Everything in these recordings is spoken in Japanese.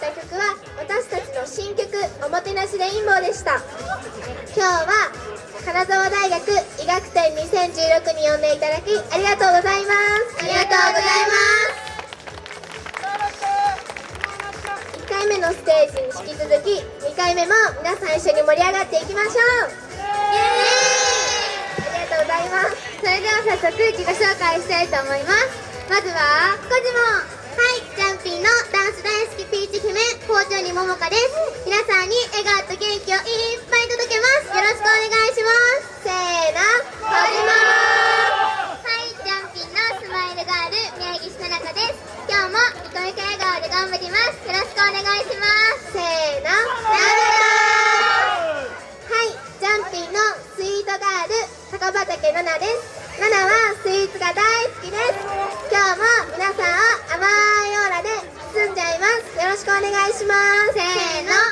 た曲は私たちの新曲「おもてなしレインボー」でした。今日は金沢大学医学展2016に呼んでいただきありがとうございます。ありがとうございます。1回目のステージに引き続き2回目も皆さん一緒に盛り上がっていきましょう。イエーイ。ありがとうございます。 それでは早速自己紹介したいと思います。まずはコジモ。はい、ジャンピンのダンス大好きピーチ姫、校長にももかです。皆さんに笑顔と元気をいっぱい届けます。よろしくお願いします。 せーの、コジモ。 はい、ジャンピンのスマイルガール宮城さなかです。今日もニコニコ笑顔で頑張ります。よろしくお願いします。 せーの、はい、ジャンピンのスイートガール高畑ナナです。ナナはスイーツが大好きです。今日も皆さんを甘いオーラで包んじゃいます。よろしくお願いします。 せーの、はい、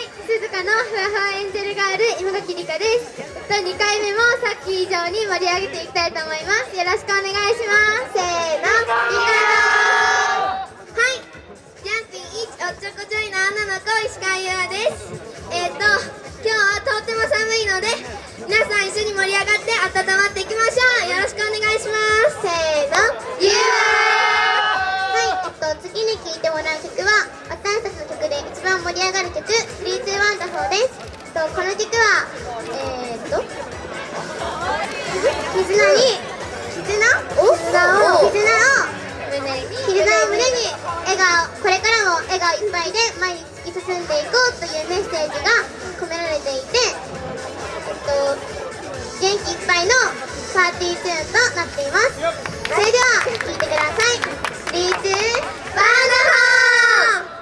鈴鹿のふわふわエンジェルガール今垣梨香です。2回目もさっき以上に盛り上げていきたいと思います。よろしくお願いします。 せーの、 はい、ジャンピン1おっちょこちょいの女の子石川優愛です。今日はとっても寒いので皆さん一緒に盛り上がって温まっていきましょう。よろしくお願いします。 せーの、 ゆうはい、次に聴いてもらう曲は私たちの曲で一番盛り上がる曲「3-2-1ワンダフォー」です。この曲は絆を胸に笑顔、これからも笑顔いっぱいで前に突き進んでいこうというメッセージが込められていて、元気いっぱいのパーティーチューンとなっています。それでは聴いてください。3-2-1ワンダフォー。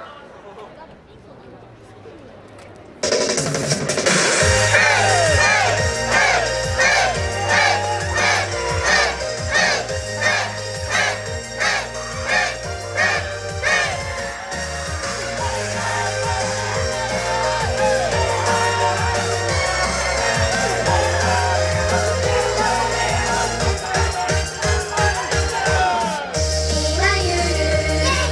いわゆる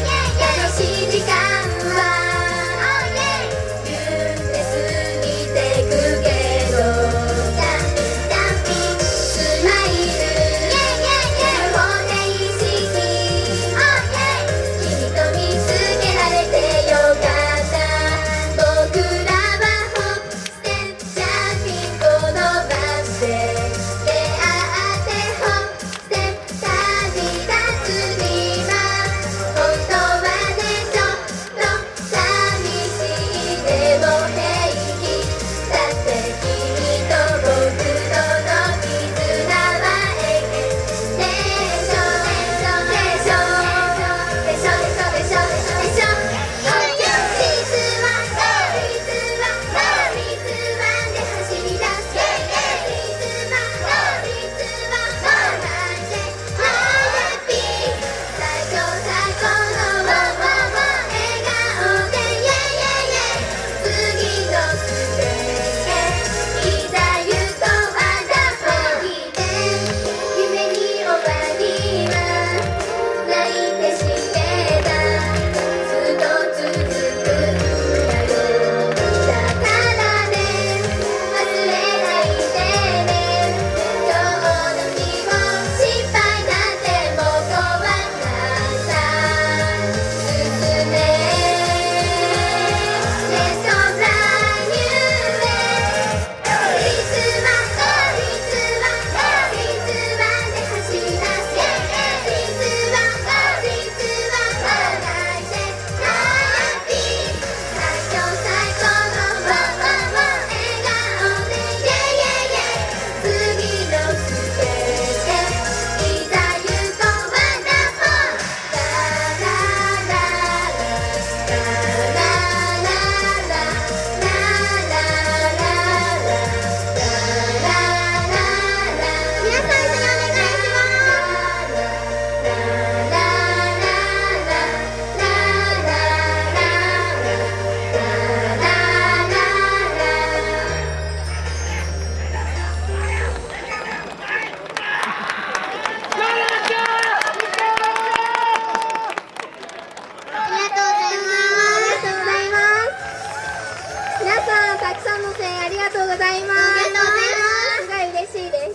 さんたくさんの声援ありがとうございます。 ありがとうございます。 すごい嬉しいです。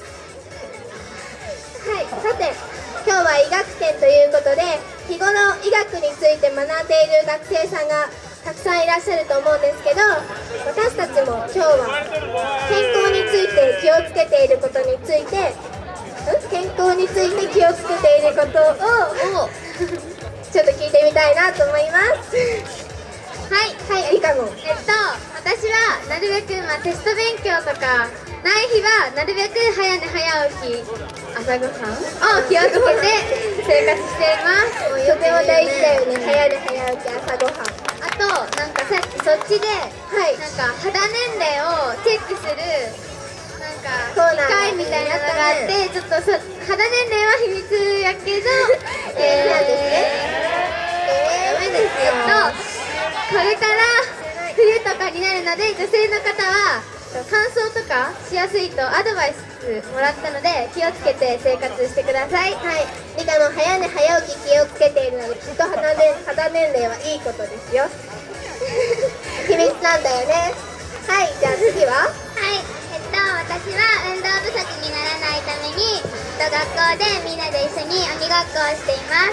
はい、さて今日は医学展ということで、日頃医学について学んでいる学生さんがたくさんいらっしゃると思うんですけど、私たちも今日は健康について気をつけていることについて、健康について気をつけていることをちょっと聞いてみたいなと思います。はい、リカも。 私はなるべく、テスト勉強とかない日はなるべく早寝早起き、朝ごはんを気をつけて生活しています。 とても大事だよね、早寝早起き、朝ごはん。 あとなんかさっきそっちで、なんか肌年齢をチェックするなんか機械みたいなのがあって、ちょっと肌年齢は秘密やけどなんですね。 ダメですよ。これから冬とかになるので、女性の方は乾燥とかしやすいとアドバイスもらったので気をつけて生活してください。 はい、リカの早寝早起き気をつけているので、きっと肌年齢はいいことですよ。秘密なんだよね。はい、じゃあ次は。 私は運動不足にならないために学校でみんなで一緒に鬼ごっこをしています。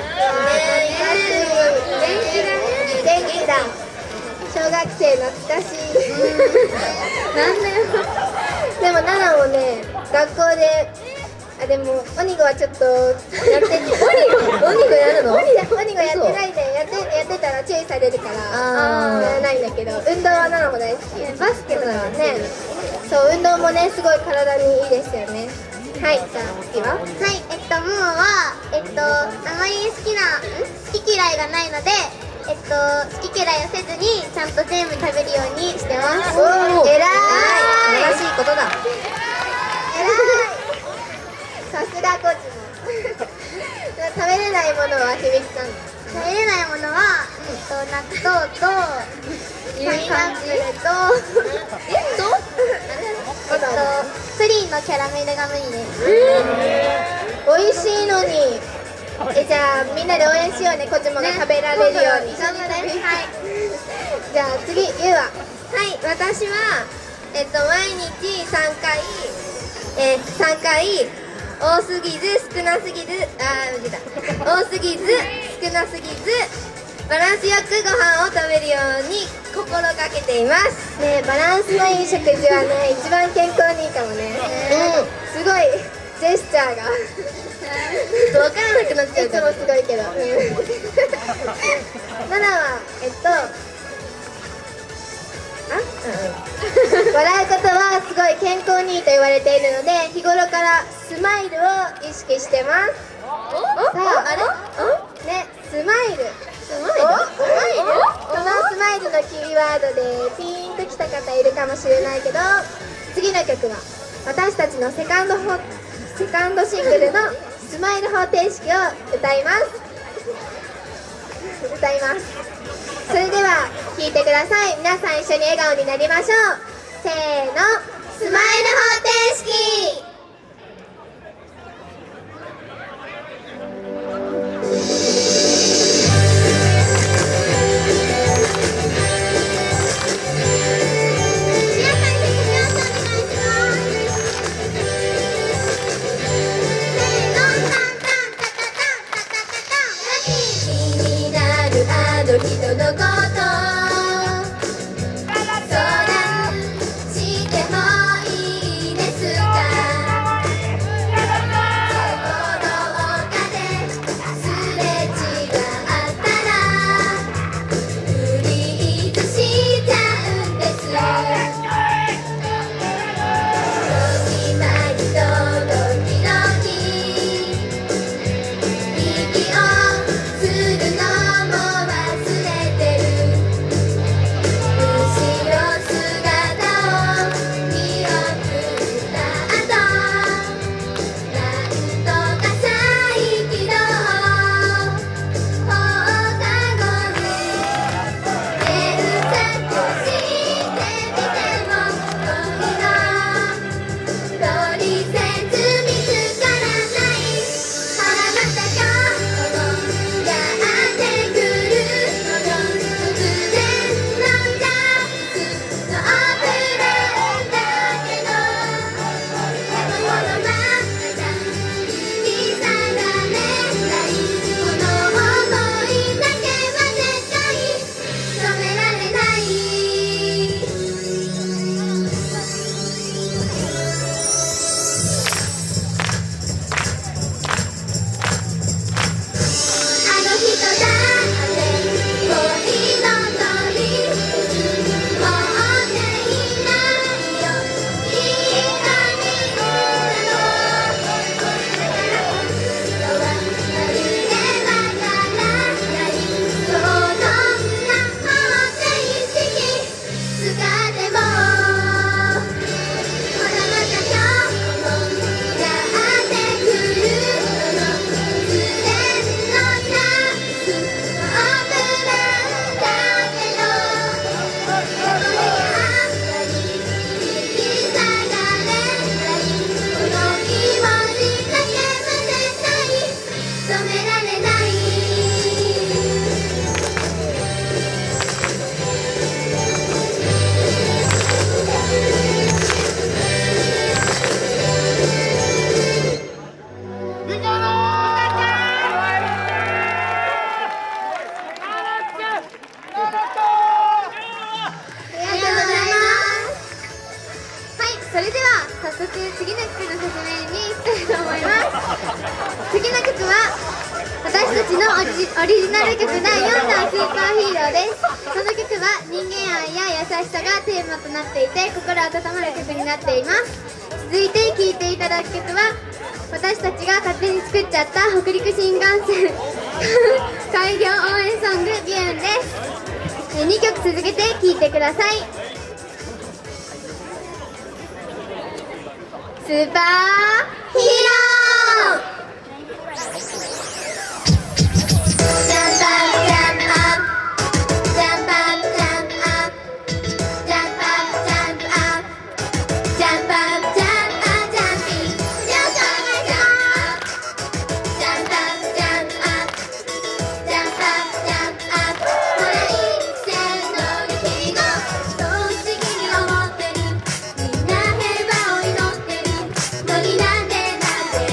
元気だ。小学生懐かしい。 なんだよ。 でもナナもね、学校ででも鬼子はちょっとやって鬼子やるの？鬼子やってないね。やってたら注意されるからやらないんだけど、運動はナナも大好き。バスケだね。そう、運動もねすごい体にいいですよね。はい、じゃあ次は。 モモはあまり好き嫌いがないので、好き嫌いをせずにちゃんと全部食べるようにしてます。 おー、偉い。 素晴らしいことだ。 偉い。さすがコーチも。食べれないものは秘密なんだ。 食べれないものは納豆とパイナップルとプリンのキャラメルが無理です。 美味しいのに。じゃあみんなで応援しようね、コチモが食べられるように。 頑張れ。はい。 じゃあ次、ゆうは。 はい、私は毎日3回多すぎず少なすぎず多すぎず少なすぎずバランスよくご飯を食べるように心がけています。 ね、バランスのいい食事はね、一番健康にいいかもね。すごいジェスチャーが分からなくなっちゃういつもすごいけど。ナナは笑うことはすごい健康にいいと言われているので、日頃からスマイルを意識してます。さあ、ね、スマイル。このスマイルのキーワードでピーンときた方いるかもしれないけど、次の曲は私たちのセカンドシングルのスマイル方程式を歌います。それでは聴いてください。皆さん一緒に笑顔になりましょう。せーの、スマイル方程式。人のこと相談してもいいですか？この丘ですれ違ったらフリーズしちゃうんです。時々息をするのも忘れてオリジナル曲第4弾スーパーヒーローです。この曲は人間愛や優しさがテーマとなっていて、心温まる曲になっています。続いて聴いていただく曲は、私たちが勝手に作っちゃった北陸新幹線開業応援ソング「ビューン」です。2曲続けて聴いてください。スーパーヒーロー。 「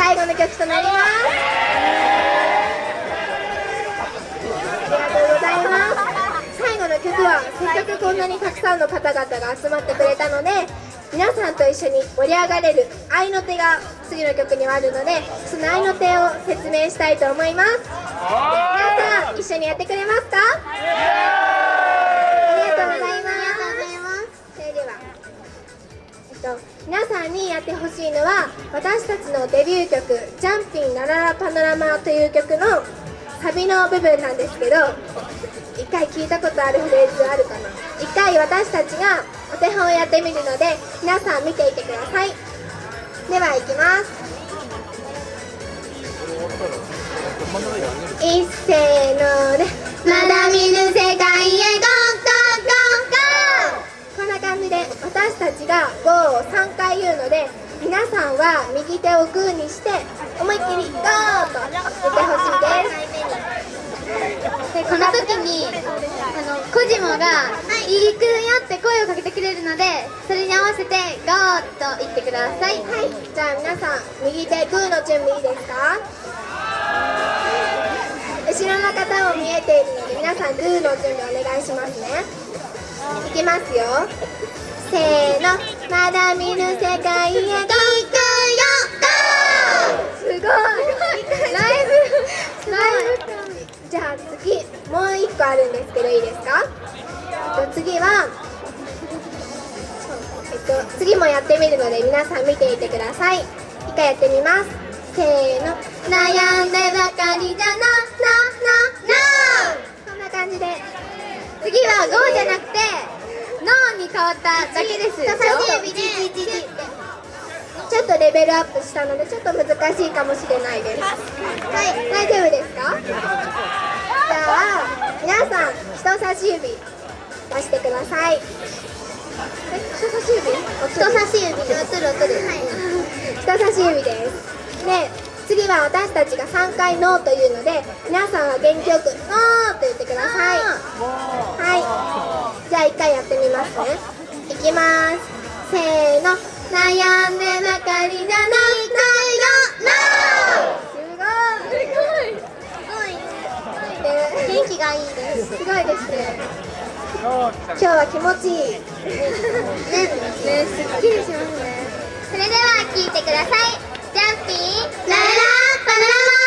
最後の曲となります。ありがとうございます。最後の曲はせっかくこんなにたくさんの方々が集まってくれたので、皆さんと一緒に盛り上がれる合いの手が次の曲にはあるので、その合いの手を説明したいと思います。皆さん一緒にやってくれますか？ありがとうございます。それでは、皆さんにやってほしいのは、私たちのデビュー曲「ジャンピンラララパノラマ」という曲のサビの部分なんですけど、一回聞いたことあるフレーズあるかな。一回私たちがお手本をやってみるので、皆さん見ていてください。では、いきます。一せーので、 まだ見ぬ世界へゴーゴーゴーゴー。 こんな感じで私たちがゴーを3回言うので、皆さんは右手をグーにして思いっきりゴーと言ってほしいです。 でこの時にコジモが「いいくんよ」って声をかけてくれるので、それに合わせて「ゴー」と言ってください。 はい、じゃあ皆さん右手グーの準備いいですか？後ろの方も見えているので、皆さんグーの準備お願いしますね。いきますよ。せーの、まだ見ぬ世界へゴーゴーよゴー。すごいライブじゃあ次もう1個あるんですけど、いいですか？次は次もやってみるので、皆さん見ていてください。一回やってみます。せーの、 悩んでばかりだなこんな感じで、 次はゴーじゃなくてノーに変わっただけですよ。 人差し指でちょっとレベルアップしたので、ちょっと難しいかもしれないです。はい、大丈夫ですか？じゃあ皆さん人差し指出してください。人差し指人差し指で映る。 人差し指です。で、次は私たちが3回ノーというので、皆さんは元気よくノーと言ってください。はい、じゃあ1回やってみますね。いきます。せーの、 悩んでばかりだな元気がいいです。 すごいですね。今日は気持ちいい。 すっきりしますね。それでは聴いてください。ジャンピンラララパノラマ。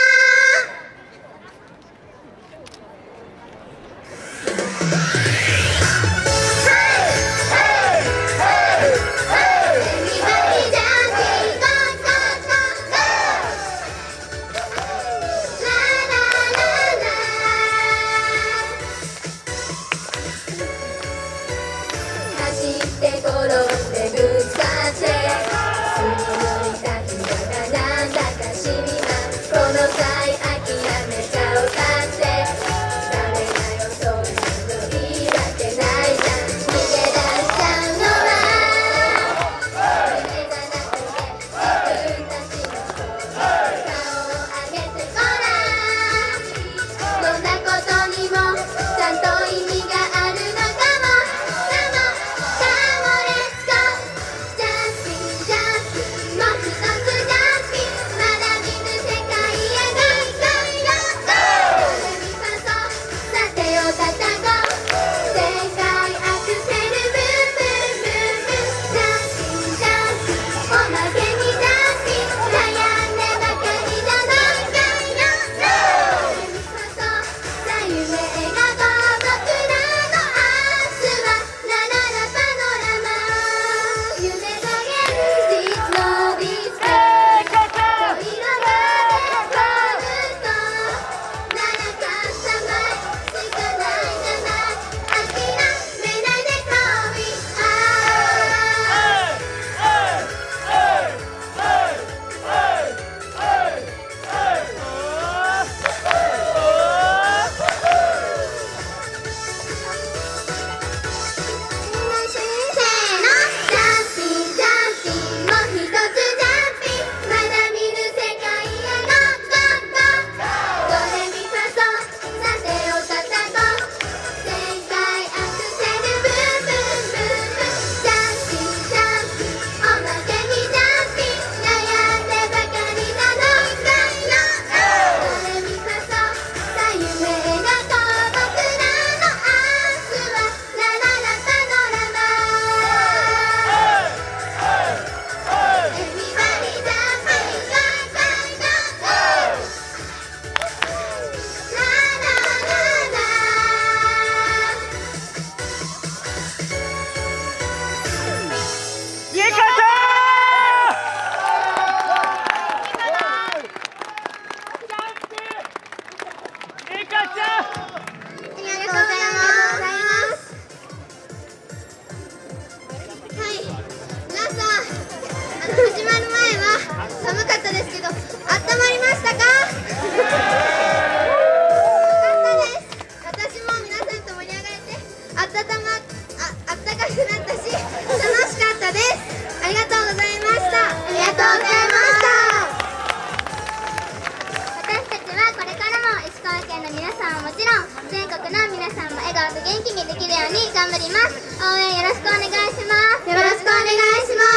頑張ります。応援よろしくお願いします。よろしくお願いします。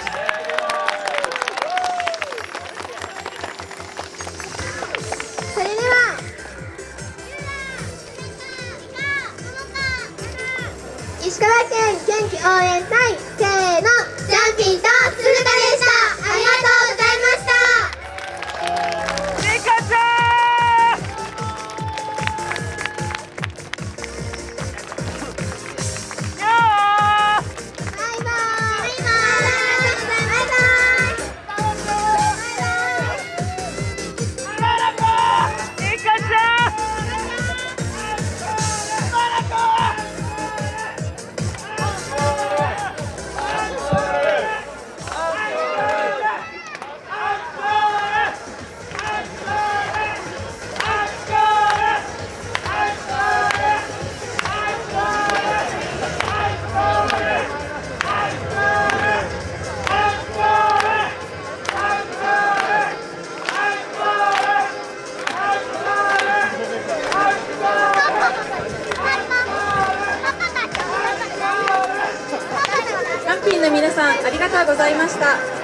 それでは石川県元気応援隊、せーの、ジャンピンと鈴鹿でした。ありがとうございました。 リカちゃんよーバイバイ。バイバイ。 リカちゃんジャンピンの皆さんありがとうございました。